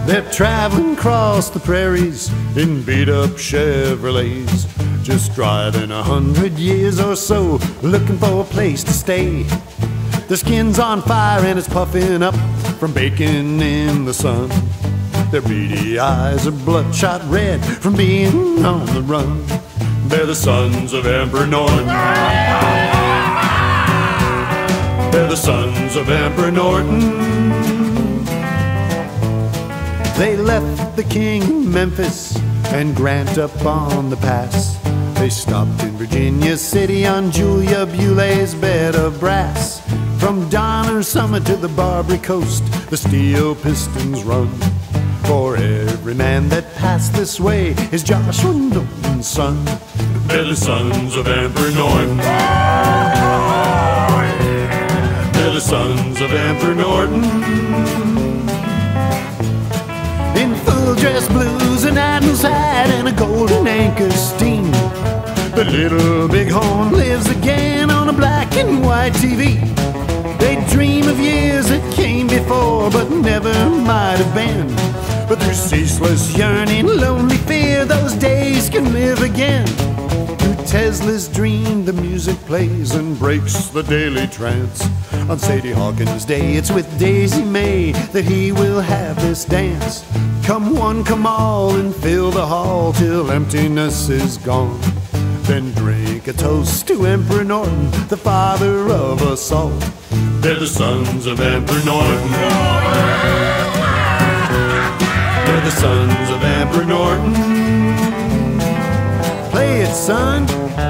They're traveling across the prairies in beat-up Chevrolets, just driving 100 years or so, looking for a place to stay. Their skin's on fire and it's puffing up from baking in the sun. Their beady eyes are bloodshot red from being on the run. They're the sons of Emperor Norton. They're the sons of Emperor Norton. They left the king in Memphis and Grant up on the pass. They stopped in Virginia City on Julia Bulay's bed of brass. From Donner Summit to the Barbary Coast, the steel pistons run. For every man that passed this way is Joshua Norton's son. They're the sons of Emperor Norton. They're the sons of Emperor Norton. In full dress blues, an admiral's hat, and a golden anchor steam, the little bighorn lives again on a black and white TV. They dream of years that came before but never might have been. But through ceaseless yearning, lonely fear, those days can live again. Through Tesla's dream, the music plays and breaks the daily trance. On Sadie Hawkins' day, it's with Daisy May that he will have this dance. Come one, come all, and fill the hall till emptiness is gone. Then drink a toast to Emperor Norton, the father of us all. They're the sons of Emperor Norton. They're the sons of Emperor Norton. Play it, son.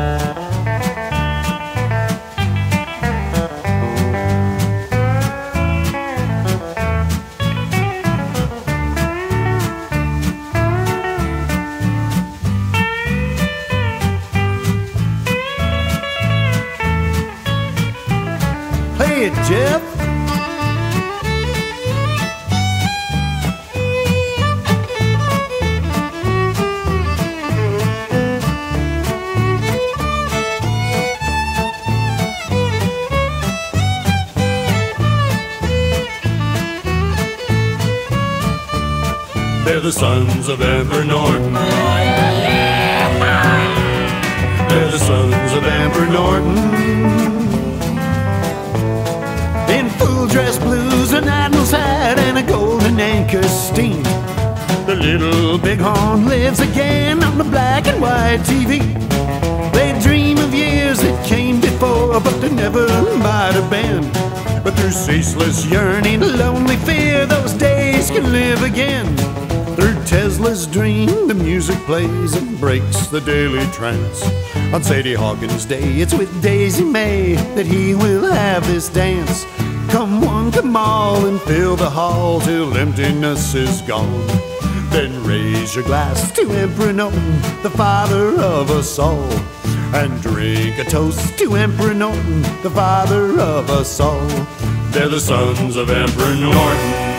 Play it, Jeff. They're the sons of Emperor Norton. They're the sons of Emperor Norton. In full dress blues, an admiral's hat, and a golden anchor steam, the little bighorn lives again on the black and white TV. They dream of years that came before, but they never might have been. But through ceaseless yearning, lonely fear, those days can live again. Through Tesla's dream, the music plays and breaks the daily trance. On Sadie Hawkins' day, it's with Daisy May that he will have this dance. Come one, come all, and fill the hall till emptiness is gone. Then raise your glass to Emperor Norton, the father of us all, and drink a toast to Emperor Norton, the father of us all. They're the sons of Emperor Norton.